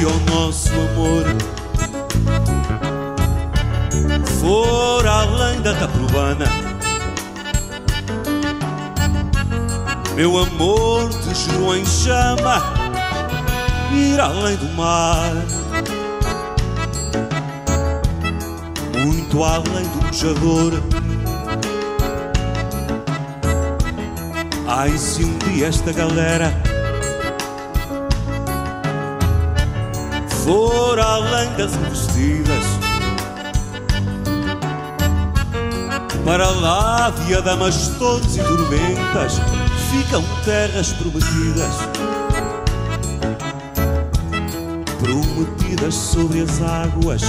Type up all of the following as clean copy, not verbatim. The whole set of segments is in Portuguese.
o nosso amor for além da Taprobana, meu amor te juro em chama, ir além do mar, muito além do Bujador. Ai, se um dia esta galera for além das investidas, para lá de adamas, torres e tormentas, ficam terras prometidas, prometidas sobre as águas.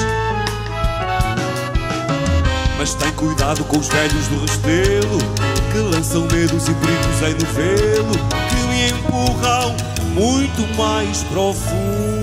Mas tem cuidado com os velhos do Restelo, que lançam medos e perigos em novelo, que me empurram muito mais profundo.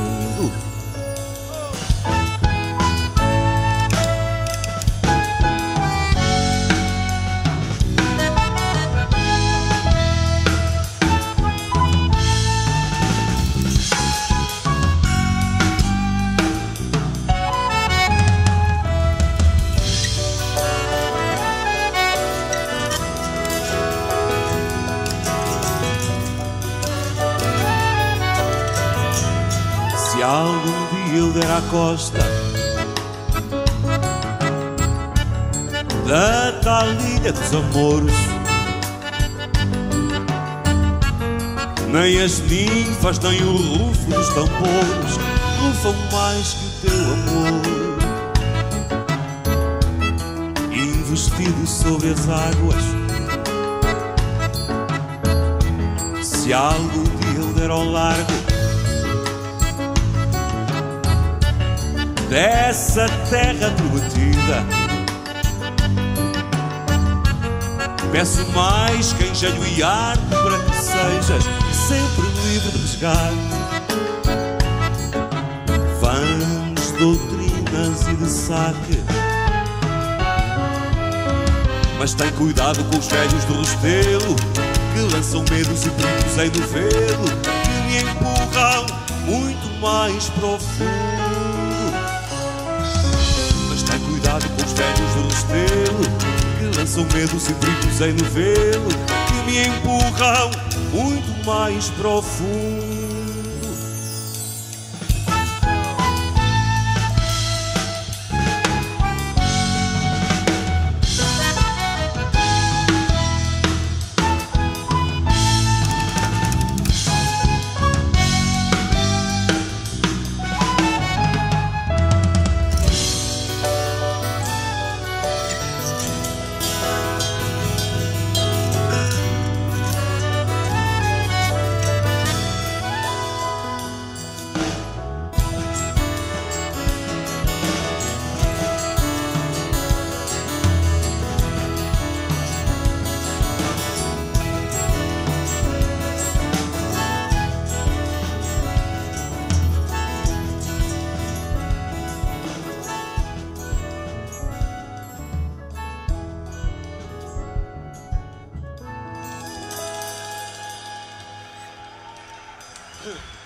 Se algum dia eu der à costa da tal ilha dos amores, nem as ninfas nem o rufo dos tambores rufam mais que o teu amor, investido sobre as águas. Se algum dia eu der ao largo dessa terra prometida, peço mais que engenho e arte para que sejas sempre livre de resgate, vãs, doutrinas e de saque. Mas tem cuidado com os velhos do Restelo, que lançam medos e perigos em novelo, que me empurram muito mais profundo. Cuidado com os velhos do Restelo, que lançam medos e perigos em novelo, que me empurram muito mais profundo. Ugh.